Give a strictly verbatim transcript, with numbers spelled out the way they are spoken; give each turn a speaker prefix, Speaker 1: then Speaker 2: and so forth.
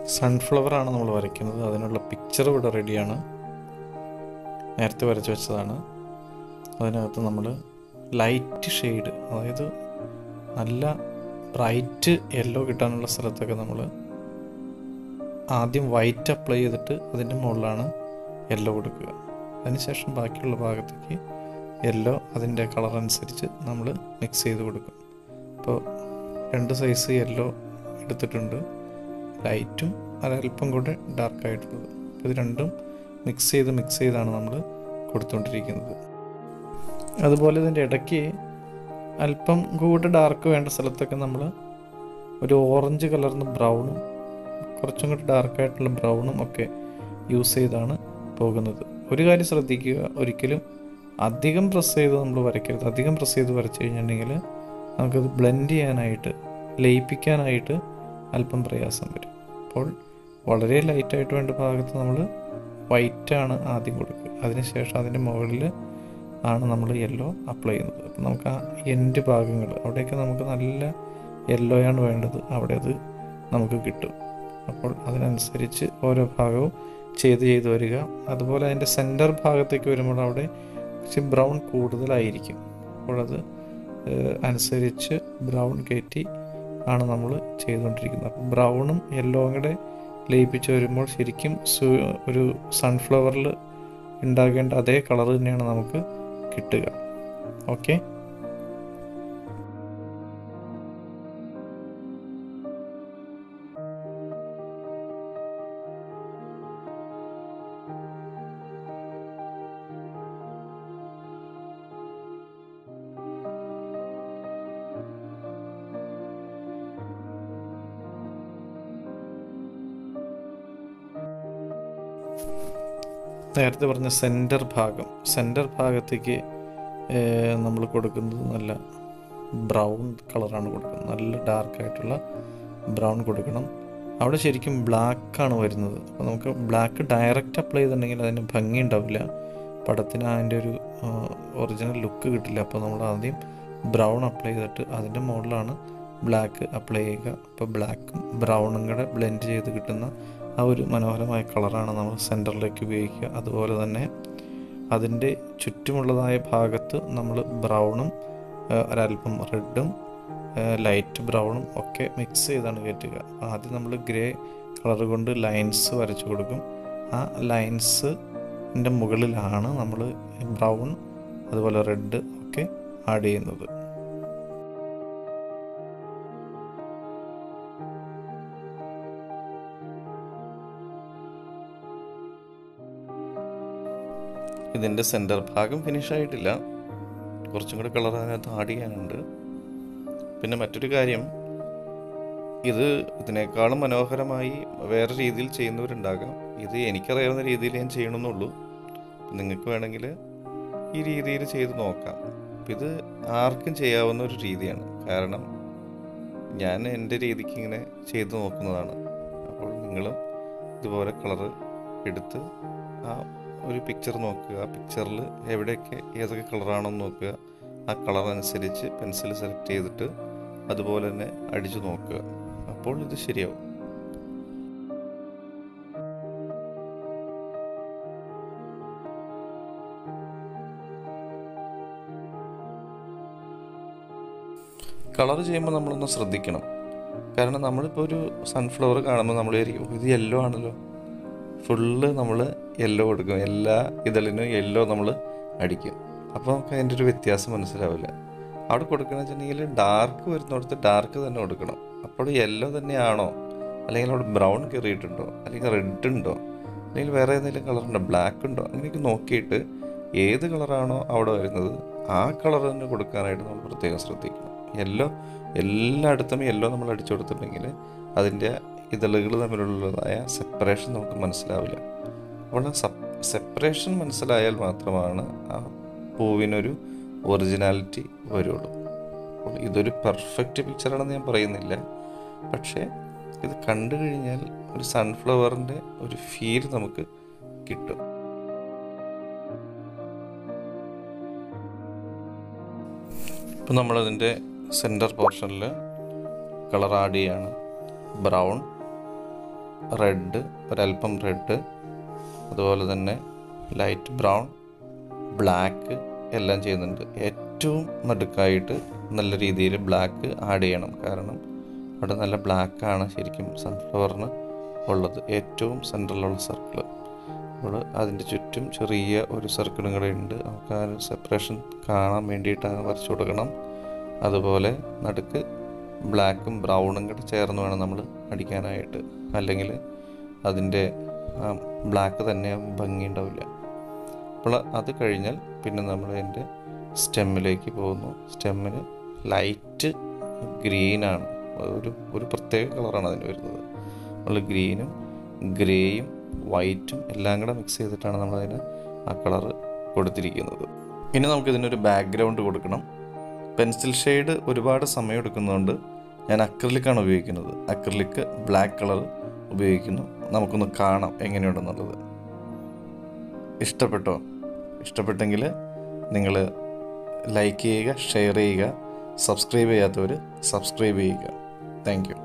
Speaker 1: സൺഫ്ലവറാണ് നമ്മൾ വരയ്ക്കുന്നത്. അതിനുള്ള പിക്ചർ ഇവിടെ റെഡിയാണ്. നേരത്തെ വരച്ച് വെച്ചതാണ്. അതിനകത്ത് നമ്മൾ ലൈറ്റ് ഷെയ്ഡ്, അതായത് നല്ല ബ്രൈറ്റ് യെല്ലോ കിട്ടാനുള്ള സ്ഥലത്തൊക്കെ നമ്മൾ ആദ്യം വൈറ്റ് അപ്ലൈ ചെയ്തിട്ട് അതിൻ്റെ മുകളിലാണ് യെല്ലോ കൊടുക്കുക. അതിനുശേഷം ബാക്കിയുള്ള ഭാഗത്തേക്ക് യെല്ലോ അതിൻ്റെ കളർ അനുസരിച്ച് നമ്മൾ മിക്സ് ചെയ്ത് കൊടുക്കും. അപ്പോൾ രണ്ട് സൈസ് യെല്ലോ എടുത്തിട്ടുണ്ട്, ലൈറ്റും ഒരല്പം കൂടെ ഡാർക്കായിട്ടുള്ളത്. അപ്പോൾ ഇത് രണ്ടും മിക്സ് ചെയ്ത് മിക്സ് ചെയ്താണ് നമ്മൾ കൊടുത്തുകൊണ്ടിരിക്കുന്നത്. അതുപോലെ ഇതിൻ്റെ ഇടയ്ക്ക് അല്പം കൂടെ ഡാർക്ക് വേണ്ട സ്ഥലത്തൊക്കെ നമ്മൾ ഒരു ഓറഞ്ച് കലർന്ന ബ്രൗണും കുറച്ചും കൂടി ഡാർക്കായിട്ടുള്ള ബ്രൗണും ഒക്കെ യൂസ് ചെയ്താണ് പോകുന്നത്. ഒരു കാര്യം ശ്രദ്ധിക്കുക, ഒരിക്കലും അധികം പ്രസ് ചെയ്ത് നമ്മൾ വരയ്ക്കരുത്. അധികം പ്രസ് ചെയ്ത് വരച്ച് കഴിഞ്ഞിട്ടുണ്ടെങ്കിൽ നമുക്കത് ബ്ലെൻഡ് ചെയ്യാനായിട്ട്, ലയിപ്പിക്കാനായിട്ട് അല്പം പ്രയാസം വരും. അപ്പോൾ വളരെ ലൈറ്റായിട്ട് വേണ്ട ഭാഗത്ത് നമ്മൾ വൈറ്റാണ് ആദ്യം കൊടുക്കുക. അതിനുശേഷം അതിൻ്റെ മുകളിൽ ആണ് നമ്മൾ യെല്ലോ അപ്ലൈ ചെയ്യുന്നത്. അപ്പോൾ നമുക്ക് ആ എൻഡ് ഭാഗങ്ങൾ അവിടെയൊക്കെ നമുക്ക് നല്ല യെല്ലോയാണ് വേണ്ടത്, അവിടെ അത് നമുക്ക് കിട്ടും. അപ്പോൾ അതിനനുസരിച്ച് ഓരോ ഭാഗവും ചെയ്ത് ചെയ്ത് വരിക. അതുപോലെ അതിൻ്റെ സെൻറ്റർ ഭാഗത്തേക്ക് വരുമ്പോൾ അവിടെ കുറച്ച് ബ്രൗൺ കൂടുതലായിരിക്കും. അപ്പോഴത് അനുസരിച്ച് ബ്രൗൺ കയറ്റി ആണ് നമ്മൾ ചെയ്തുകൊണ്ടിരിക്കുന്നത്. അപ്പോൾ ബ്രൗണും യെല്ലോയും കൂടെ ലയിപ്പിച്ച് വരുമ്പോൾ ശരിക്കും ഒരു സൺഫ്ലവറിൽ ഉണ്ടാകേണ്ട അതേ കളർ തന്നെയാണ് നമുക്ക് കിട്ടുക. ഓക്കെ, നേരത്തെ പറഞ്ഞ സെൻറ്റർ ഭാഗം സെൻറ്റർ ഭാഗത്തേക്ക് നമ്മൾ കൊടുക്കുന്നത് നല്ല ബ്രൗൺ കളറാണ് കൊടുക്കുന്നത്. നല്ല ഡാർക്കായിട്ടുള്ള ബ്രൗൺ കൊടുക്കണം. അവിടെ ശരിക്കും ബ്ലാക്കാണ് വരുന്നത്. അപ്പോൾ നമുക്ക് ബ്ലാക്ക് ഡയറക്റ്റ് അപ്ലൈ ചെയ്തിട്ടുണ്ടെങ്കിൽ അതിന് ഭംഗി ഉണ്ടാവില്ല, പടത്തിന് അതിൻ്റെ ഒരു ഒറിജിനൽ ലുക്ക് കിട്ടില്ല. അപ്പോൾ നമ്മൾ ആദ്യം ബ്രൗൺ അപ്ലൈ ചെയ്തിട്ട് അതിൻ്റെ മുകളിലാണ് ബ്ലാക്ക് അപ്ലൈ ചെയ്യുക. അപ്പോൾ ബ്ലാക്കും ബ്രൗണും കൂടെ ബ്ലെൻഡ് ചെയ്ത് കിട്ടുന്ന ആ ഒരു മനോഹരമായ കളറാണ് നമ്മൾ സെൻറ്ററിലേക്ക് ഉപയോഗിക്കുക. അതുപോലെ തന്നെ അതിൻ്റെ ചുറ്റുമുള്ളതായ ഭാഗത്ത് നമ്മൾ ബ്രൗണും ഒരല്പം റെഡും ലൈറ്റ് ബ്രൗണും ഒക്കെ മിക്സ് ചെയ്താണ് കയറ്റുക. ആദ്യം നമ്മൾ ഗ്രേ കളർ കൊണ്ട് ലൈൻസ് വരച്ചു കൊടുക്കും. ആ ലൈൻസിൻ്റെ മുകളിലാണ് നമ്മൾ ബ്രൗൺ അതുപോലെ റെഡ് ഒക്കെ ആഡ് ചെയ്യുന്നത്. ഇതിൻ്റെ സെൻറ്റർ ഭാഗം ഫിനിഷ് ആയിട്ടില്ല, കുറച്ചും കൂടെ കളർ അതിനകത്ത് ആഡ് ചെയ്യാനുണ്ട്. പിന്നെ മറ്റൊരു കാര്യം, ഇത് ഇതിനേക്കാളും മനോഹരമായി വേറെ രീതിയിൽ ചെയ്യുന്നവരുണ്ടാകാം. ഇത് എനിക്കറിയാവുന്ന രീതിയിൽ ഞാൻ ചെയ്യണമെന്നുള്ളൂ. നിങ്ങൾക്ക് വേണമെങ്കിൽ ഈ രീതിയിൽ ചെയ്ത് നോക്കാം. ഇത് ആർക്കും ചെയ്യാവുന്ന ഒരു രീതിയാണ്, കാരണം ഞാൻ എൻ്റെ രീതിക്ക് ഇങ്ങനെ ചെയ്ത് നോക്കുന്നതാണ്. അപ്പോൾ നിങ്ങളും ഇതുപോലെ കളറ് എടുത്ത് ആ ഒരു പിക്ചർ നോക്കുക. ആ പിക്ചറിൽ എവിടെയൊക്കെ ഏതൊക്കെ കളറാണെന്ന് നോക്കുക. ആ കളർ അനുസരിച്ച് പെൻസിൽ സെലക്ട് ചെയ്തിട്ട് അതുപോലെ തന്നെ അടിച്ചു നോക്കുക. അപ്പോൾ ഇത് ശരിയാവും. കളർ ചെയ്യുമ്പോൾ നമ്മളൊന്ന് ശ്രദ്ധിക്കണം. കാരണം നമ്മളിപ്പോൾ ഒരു സൺഫ്ലവർ കാണുമ്പോൾ നമ്മൾ വിചാരിക്കും ഇത് യെല്ലോ ആണല്ലോ, ഫുള്ള് നമ്മൾ യെല്ലോ കൊടുക്കും, എല്ലാ ഇതളിനും യെല്ലോ നമ്മൾ അടിക്കും. അപ്പോൾ നമുക്ക് അതിൻ്റെ ഒരു വ്യത്യാസം മനസ്സിലാവില്ല. അവിടെ കൊടുക്കണമെന്ന് വെച്ചിട്ടുണ്ടെങ്കിൽ ഡാർക്ക് വരുന്നിടത്ത് ഡാർക്ക് തന്നെ കൊടുക്കണം. അപ്പോൾ യെല്ലോ തന്നെയാണോ, അല്ലെങ്കിൽ അവിടെ ബ്രൗൺ കയറിയിട്ടുണ്ടോ, അല്ലെങ്കിൽ റെഡ് ഉണ്ടോ, അല്ലെങ്കിൽ വേറെ ഏതെങ്കിലും കളറുണ്ടോ, ബ്ലാക്ക് ഉണ്ടോ, അങ്ങനെയൊക്കെ നോക്കിയിട്ട് ഏത് കളറാണോ അവിടെ വരുന്നത് ആ കളർ തന്നെ കൊടുക്കാനായിട്ട് നമ്മൾ പ്രത്യേകം ശ്രദ്ധിക്കണം. യെല്ലോ എല്ലായിടത്തും യെല്ലോ നമ്മൾ അടിച്ചു കൊടുത്തിട്ടുണ്ടെങ്കിൽ അതിൻ്റെ ഇതളുകൾ തമ്മിലുള്ളതായ സെപ്പറേഷൻ നമുക്ക് മനസ്സിലാവില്ല. അപ്പോൾ ആ സെപ്പറേഷൻ മനസ്സിലായാൽ മാത്രമാണ് ആ പൂവിനൊരു ഒറിജിനാലിറ്റി വരുള്ളൂ. അപ്പോൾ ഇതൊരു പെർഫെക്റ്റ് പിക്ചറാണെന്ന് ഞാൻ പറയുന്നില്ല, പക്ഷേ ഇത് കണ്ടു കഴിഞ്ഞാൽ ഒരു സൺഫ്ലവറിൻ്റെ ഒരു ഫീൽ നമുക്ക് കിട്ടും. ഇപ്പം നമ്മളതിൻ്റെ സെൻറ്റർ പോർഷനിൽ കളർ ആഡ് ചെയ്യാണ്. ബ്രൗൺ റെഡ്, ഒരല്പം റെഡ്, അതുപോലെ തന്നെ ലൈറ്റ് ബ്രൗൺ, ബ്ലാക്ക് എല്ലാം ചെയ്യുന്നുണ്ട്. ഏറ്റവും നടുക്കായിട്ട് നല്ല രീതിയിൽ ബ്ലാക്ക് ആഡ് ചെയ്യണം. കാരണം അവിടെ നല്ല ബ്ലാക്കാണ് ശരിക്കും സൺഫ്ലവറിന് ഉള്ളത്, ഏറ്റവും സെൻട്രലിലുള്ള സർക്കിൾ. അപ്പോൾ അതിൻ്റെ ചുറ്റും ചെറിയ ഒരു സർക്കിളും കൂടെ ഉണ്ട്. നമുക്ക് ആ ഒരു സെപ്പറേഷൻ കാണാൻ വേണ്ടിയിട്ടാണ് വരച്ചു കൊടുക്കണം. അതുപോലെ നടുക്ക് ബ്ലാക്കും ബ്രൗണും കൂടെ ചേർന്ന് വേണം നമ്മൾ അടിക്കാനായിട്ട്, അല്ലെങ്കിൽ അതിൻ്റെ ബ്ലാക്ക് തന്നെ ഭംഗി ഉണ്ടാവില്ല. അപ്പോൾ അത് കഴിഞ്ഞാൽ പിന്നെ നമ്മൾ അതിൻ്റെ സ്റ്റെമ്മിലേക്ക് പോകുന്നു. സ്റ്റെമ്മിന് ലൈറ്റ് ഗ്രീനാണ്, ഒരു ഒരു പ്രത്യേക കളറാണ് അതിന് വരുന്നത്. നമ്മൾ ഗ്രീനും ഗ്രേയും വൈറ്റും എല്ലാം കൂടെ മിക്സ് ചെയ്തിട്ടാണ് നമ്മളതിന് ആ കളറ് കൊടുത്തിരിക്കുന്നത്. ഇനി നമുക്കിതിനൊരു ബാക്ക്ഗ്രൗണ്ട് കൊടുക്കണം. പെൻസിൽ ഷെയ്ഡ് ഒരുപാട് സമയം എടുക്കുന്നതുകൊണ്ട് ഞാൻ അക്രിലിക്കാണ് ഉപയോഗിക്കുന്നത്. അക്രിലിക്ക് ബ്ലാക്ക് കളർ ഉപയോഗിക്കുന്നു. നമുക്കൊന്ന് കാണാം എങ്ങനെയുണ്ടെന്നുള്ളത്. ഇഷ്ടപ്പെട്ടോ? ഇഷ്ടപ്പെട്ടെങ്കിൽ നിങ്ങൾ ലൈക്ക് ചെയ്യുക, ഷെയർ ചെയ്യുക, സബ്സ്ക്രൈബ് ചെയ്യാത്തവർ സബ്സ്ക്രൈബ് ചെയ്യുക. Thank U.